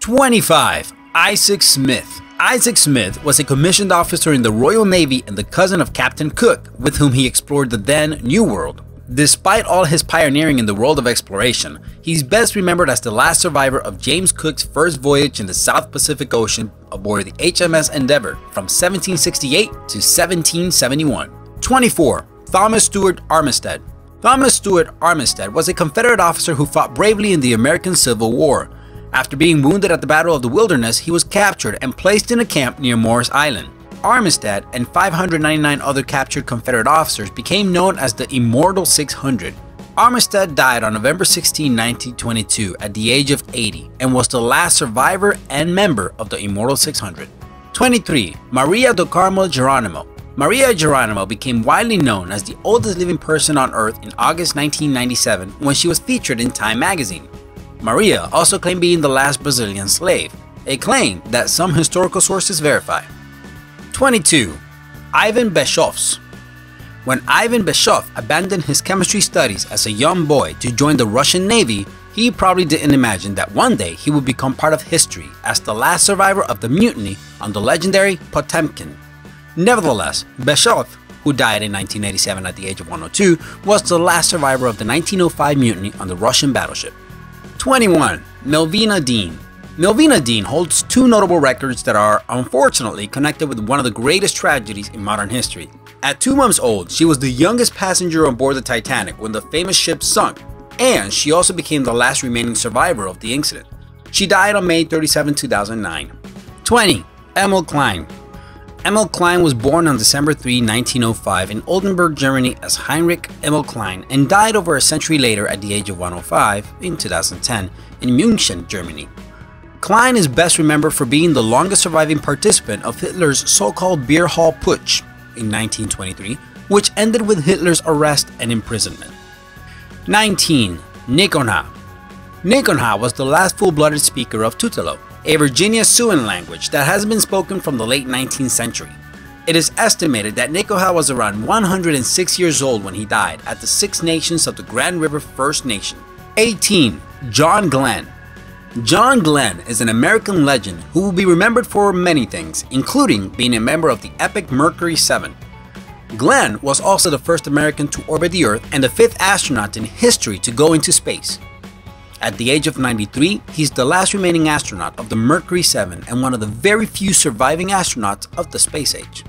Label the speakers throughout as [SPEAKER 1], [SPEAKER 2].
[SPEAKER 1] 25. Isaac Smith. Isaac Smith was a commissioned officer in the Royal Navy and the cousin of Captain Cook, with whom he explored the then New World. Despite all his pioneering in the world of exploration, he's best remembered as the last survivor of James Cook's first voyage in the South Pacific Ocean aboard the HMS Endeavour from 1768 to 1771. 24. Thomas Stewart Armistead. Thomas Stewart Armistead was a Confederate officer who fought bravely in the American Civil War. After being wounded at the Battle of the Wilderness, he was captured and placed in a camp near Morris Island. Armistead and 599 other captured Confederate officers became known as the Immortal 600. Armistead died on November 16, 1922 at the age of 80 and was the last survivor and member of the Immortal 600. 23. Maria do Carmo Geronimo. Maria Geronimo became widely known as the oldest living person on Earth in August 1997 when she was featured in Time magazine. Maria also claimed being the last Brazilian slave, a claim that some historical sources verify. 22. Ivan Beshoff. When Ivan Beshoff abandoned his chemistry studies as a young boy to join the Russian Navy, he probably didn't imagine that one day he would become part of history as the last survivor of the mutiny on the legendary Potemkin. Nevertheless, Beshoff, who died in 1987 at the age of 102, was the last survivor of the 1905 mutiny on the Russian battleship. 21. Millvina Dean. Millvina Dean holds two notable records that are, unfortunately, connected with one of the greatest tragedies in modern history. At 2 months old, she was the youngest passenger on board the Titanic when the famous ship sunk, and she also became the last remaining survivor of the incident. She died on May 37, 2009. 20. Emil Klein. Emil Klein was born on December 3, 1905 in Oldenburg, Germany as Heinrich Emil Klein and died over a century later at the age of 105 in 2010 in München, Germany. Klein is best remembered for being the longest surviving participant of Hitler's so-called beer hall putsch in 1923, which ended with Hitler's arrest and imprisonment. 19. Nikonha. Nikonha was the last full-blooded speaker of Tutelo, a Virginia Siouan language that has been spoken from the late 19th century. It is estimated that Nikonha was around 106 years old when he died at the Six Nations of the Grand River First Nation. 18. John Glenn. John Glenn is an American legend who will be remembered for many things, including being a member of the epic Mercury 7. Glenn was also the first American to orbit the Earth and the 5th astronaut in history to go into space. At the age of 93, he's the last remaining astronaut of the Mercury 7 and one of the very few surviving astronauts of the space age.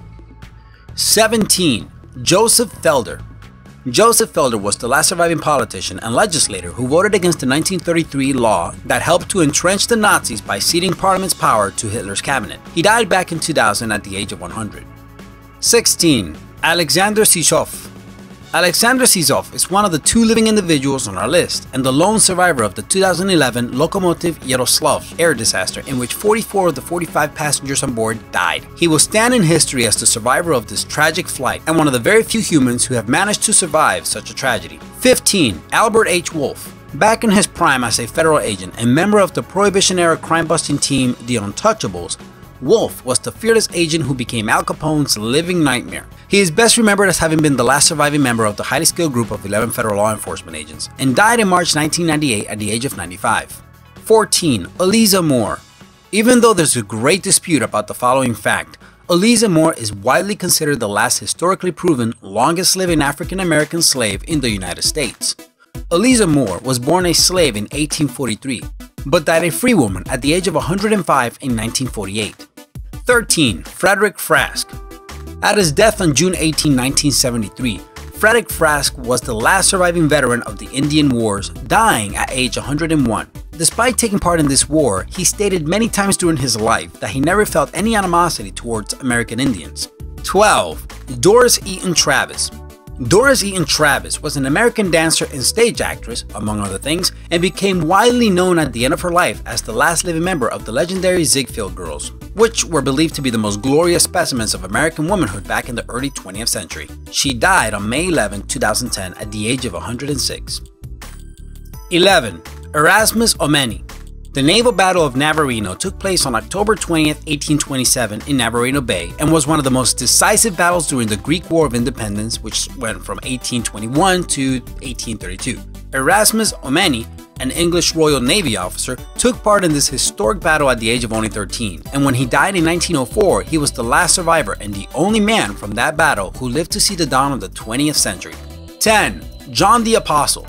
[SPEAKER 1] 17. Joseph Felder. Joseph Felder was the last surviving politician and legislator who voted against the 1933 law that helped to entrench the Nazis by ceding Parliament's power to Hitler's cabinet. He died back in 2000 at the age of 100. 16. Alexander Beshoff. Alexander Beshoff is one of the 2 living individuals on our list and the lone survivor of the 2011 Lokomotiv Yaroslavl air disaster in which 44 of the 45 passengers on board died. He will stand in history as the survivor of this tragic flight and one of the very few humans who have managed to survive such a tragedy. 15. Albert H. Wolff. Back in his prime as a federal agent and member of the Prohibition-era crime-busting team The Untouchables, Wolff was the fearless agent who became Al Capone's living nightmare. He is best remembered as having been the last surviving member of the highly skilled group of 11 federal law enforcement agents, and died in March 1998 at the age of 95. 14. Eliza Moore. Even though there's a great dispute about the following fact, Eliza Moore is widely considered the last historically proven longest living African American slave in the United States. Eliza Moore was born a slave in 1843, but died a free woman at the age of 105 in 1948. 13. Frederick Frask. At his death on June 18, 1973, Frederick Frask was the last surviving veteran of the Indian Wars, dying at age 101. Despite taking part in this war, he stated many times during his life that he never felt any animosity towards American Indians. 12. Doris Eaton Travis. Doris Eaton Travis was an American dancer and stage actress, among other things, and became widely known at the end of her life as the last living member of the legendary Ziegfeld Girls, which were believed to be the most glorious specimens of American womanhood back in the early 20th century. She died on May 11, 2010 at the age of 106. 11. Erasmus Omeni. The naval battle of Navarino took place on October 20, 1827 in Navarino Bay and was one of the most decisive battles during the Greek War of Independence, which went from 1821 to 1832. Erasmus Omeni an English Royal Navy officer, took part in this historic battle at the age of only 13, and when he died in 1904, he was the last survivor and the only man from that battle who lived to see the dawn of the 20th century. 10. John the Apostle.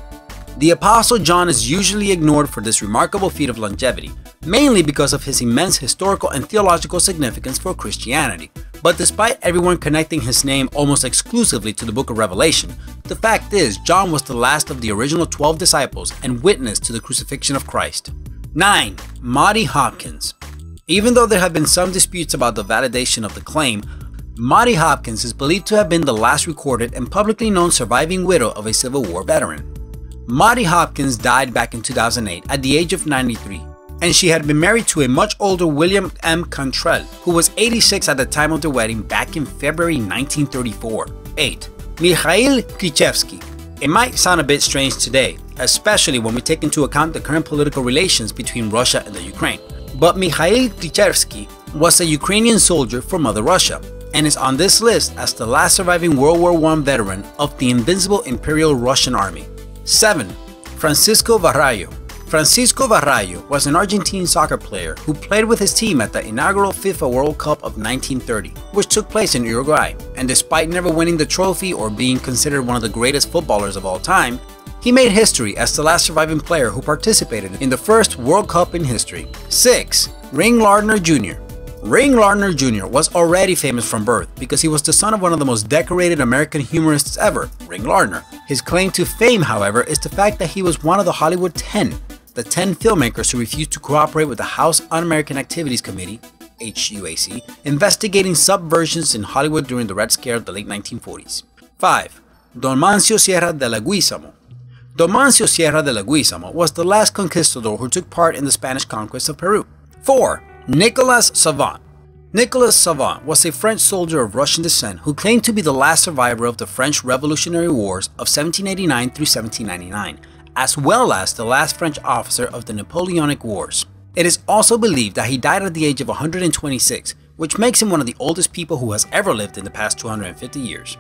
[SPEAKER 1] The Apostle John is usually ignored for this remarkable feat of longevity, mainly because of his immense historical and theological significance for Christianity. But despite everyone connecting his name almost exclusively to the book of Revelation, the fact is John was the last of the original 12 disciples and witness to the crucifixion of Christ. 9. Maudie Hopkins. Even though there have been some disputes about the validation of the claim, Maudie Hopkins is believed to have been the last recorded and publicly known surviving widow of a Civil War veteran. Maudie Hopkins died back in 2008 at the age of 93. And she had been married to a much older William M. Cantrell, who was 86 at the time of their wedding back in February 1934. 8. Mikhail Khrushchevsky. It might sound a bit strange today, especially when we take into account the current political relations between Russia and the Ukraine. But Mikhail Khrushchevsky was a Ukrainian soldier from Mother Russia, and is on this list as the last surviving World War I veteran of the invincible Imperial Russian Army. 7. Francisco Varallo. Francisco Varallo was an Argentine soccer player who played with his team at the inaugural FIFA World Cup of 1930, which took place in Uruguay, and despite never winning the trophy or being considered one of the greatest footballers of all time, he made history as the last surviving player who participated in the first World Cup in history. 6. Ring Lardner Jr. Ring Lardner Jr. was already famous from birth because he was the son of one of the most decorated American humorists ever, Ring Lardner. His claim to fame, however, is the fact that he was one of the Hollywood 10, the 10 filmmakers who refused to cooperate with the House Un-American Activities Committee, HUAC, investigating subversions in Hollywood during the Red Scare of the late 1940s. 5. Don Mancio Sierra de Leguizamo. Don Mancio Sierra de Leguizamo was the last conquistador who took part in the Spanish conquest of Peru. 4. Nicolas Savant. Nicolas Savant was a French soldier of Russian descent who claimed to be the last survivor of the French Revolutionary Wars of 1789 through 1799, as well as the last French officer of the Napoleonic Wars. It is also believed that he died at the age of 126, which makes him one of the oldest people who has ever lived in the past 250 years.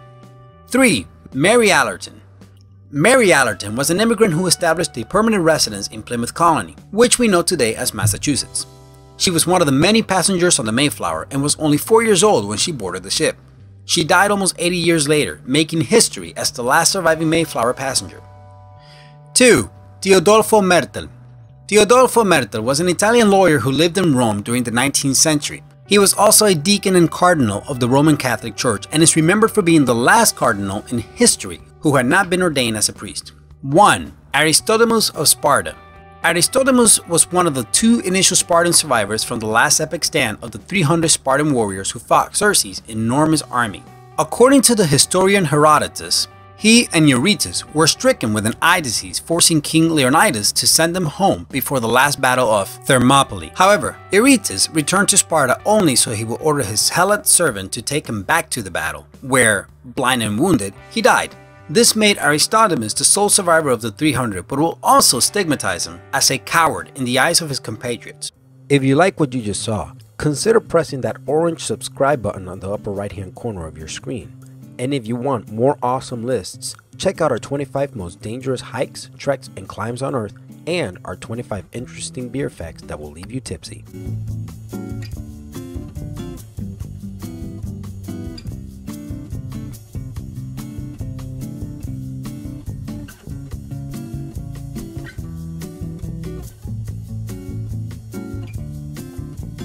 [SPEAKER 1] 3. Mary Allerton. Mary Allerton was an immigrant who established a permanent residence in Plymouth Colony, which we know today as Massachusetts. She was one of the many passengers on the Mayflower and was only 4 years old when she boarded the ship. She died almost 80 years later, making history as the last surviving Mayflower passenger. 2. Teodolfo Mertel. Teodolfo Mertel was an Italian lawyer who lived in Rome during the 19th century. He was also a deacon and cardinal of the Roman Catholic Church and is remembered for being the last cardinal in history who had not been ordained as a priest. 1. Aristodemus of Sparta. Aristodemus was one of the 2 initial Spartan survivors from the last epic stand of the 300 Spartan warriors who fought Xerxes' enormous army. According to the historian Herodotus, he and Eurytus were stricken with an eye disease, forcing King Leonidas to send them home before the last battle of Thermopylae. However, Eurytus returned to Sparta only so he would order his Helot servant to take him back to the battle, where, blind and wounded, he died. This made Aristodemus the sole survivor of the 300, but will also stigmatize him as a coward in the eyes of his compatriots.
[SPEAKER 2] If you like what you just saw, consider pressing that orange subscribe button on the upper right hand corner of your screen. And if you want more awesome lists, check out our 25 most dangerous hikes, treks, and climbs on Earth, and our 25 interesting beer facts that will leave you tipsy.